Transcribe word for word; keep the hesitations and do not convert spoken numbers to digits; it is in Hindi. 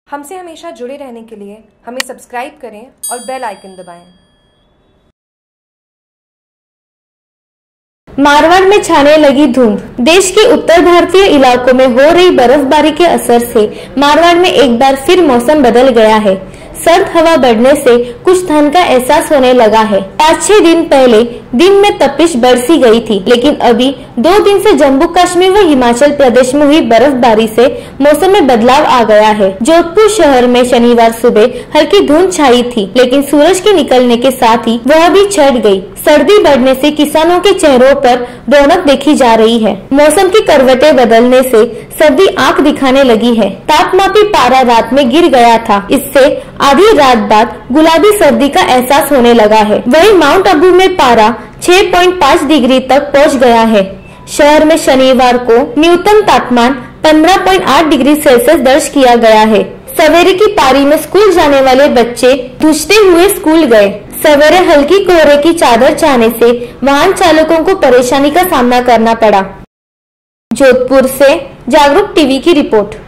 हमसे हमेशा जुड़े रहने के लिए हमें सब्सक्राइब करें और बेल आइकन दबाएं। मारवाड़ में छाने लगी धूम। देश के उत्तर भारतीय इलाकों में हो रही बर्फबारी के असर से मारवाड़ में एक बार फिर मौसम बदल गया है। सर्द हवा बढ़ने से कुछ ठंड का एहसास होने लगा है। पाँच छह दिन पहले दिन में तपिश बरसी गई थी, लेकिन अभी दो दिन से जम्मू कश्मीर व हिमाचल प्रदेश में हुई बर्फबारी से मौसम में बदलाव आ गया है। जोधपुर शहर में शनिवार सुबह हल्की धुंध छाई थी, लेकिन सूरज के निकलने के साथ ही वह भी छट गई। सर्दी बढ़ने से किसानों के चेहरों पर रौनक देखी जा रही है। मौसम की करवटें बदलने से सर्दी आंख दिखाने लगी है। तापमापी पारा रात में गिर गया था, इससे आधी रात बाद गुलाबी सर्दी का एहसास होने लगा है। वहीं माउंट आबू में पारा छह पॉइंट पाँच डिग्री तक पहुंच गया है। शहर में शनिवार को न्यूनतम तापमान पंद्रह पॉइंट आठ डिग्री सेल्सियस दर्ज किया गया है। सवेरे की पारी में स्कूल जाने वाले बच्चे धुंचते हुए स्कूल गए। सवेरे हल्की कोहरे की चादर छाने से वाहन चालकों को परेशानी का सामना करना पड़ा। जोधपुर से जागरूक टीवी की रिपोर्ट।